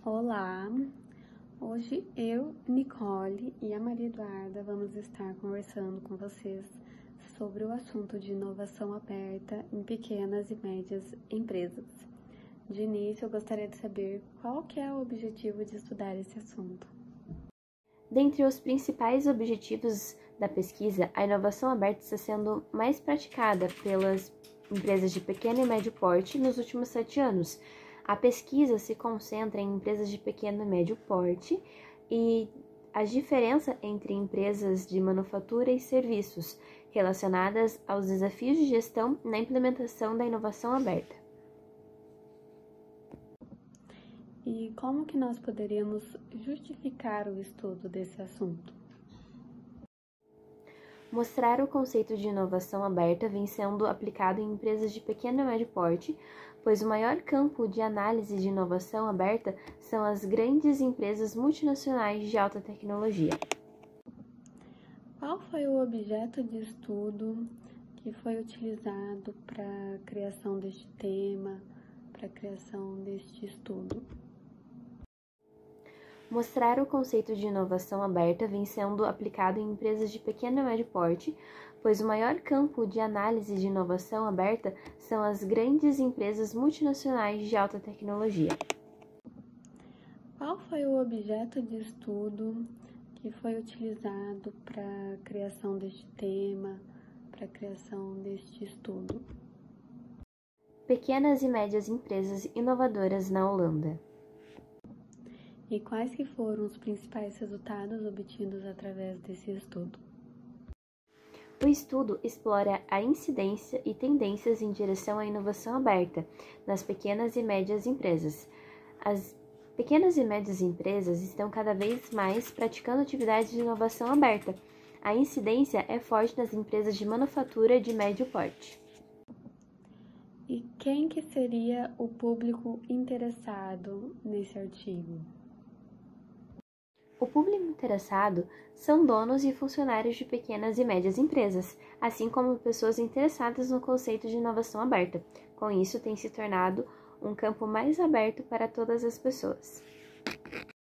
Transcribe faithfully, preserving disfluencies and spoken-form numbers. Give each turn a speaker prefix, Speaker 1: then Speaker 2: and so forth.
Speaker 1: Olá! Hoje eu, Nicole e a Maria Eduarda vamos estar conversando com vocês sobre o assunto de inovação aberta em pequenas e médias empresas. De início, eu gostaria de saber qual que é o objetivo de estudar esse assunto.
Speaker 2: Dentre os principais objetivos da pesquisa, a inovação aberta está sendo mais praticada pelas empresas de pequeno e médio porte nos últimos sete anos. A pesquisa se concentra em empresas de pequeno e médio porte e a diferença entre empresas de manufatura e serviços relacionadas aos desafios de gestão na implementação da inovação aberta.
Speaker 1: E como que nós poderíamos justificar o estudo desse assunto?
Speaker 2: Mostrar o conceito de inovação aberta vem sendo aplicado em empresas de pequeno e médio porte, pois o maior campo de análise de inovação aberta são as grandes empresas multinacionais de alta tecnologia.
Speaker 1: Qual foi o objeto de estudo que foi utilizado para a criação deste tema, para a criação deste estudo?
Speaker 2: Mostrar o conceito de inovação aberta vem sendo aplicado em empresas de pequeno e médio porte, pois o maior campo de análise de inovação aberta são as grandes empresas multinacionais de alta tecnologia.
Speaker 1: Qual foi o objeto de estudo que foi utilizado para a criação deste tema, para a criação deste estudo?
Speaker 2: Pequenas e médias empresas inovadoras na Holanda.
Speaker 1: E quais que foram os principais resultados obtidos através desse estudo?
Speaker 2: O estudo explora a incidência e tendências em direção à inovação aberta nas pequenas e médias empresas. As pequenas e médias empresas estão cada vez mais praticando atividades de inovação aberta. A incidência é forte nas empresas de manufatura de médio porte.
Speaker 1: E quem que seria o público interessado nesse artigo?
Speaker 2: O público interessado são donos e funcionários de pequenas e médias empresas, assim como pessoas interessadas no conceito de inovação aberta. Com isso, tem se tornado um campo mais aberto para todas as pessoas.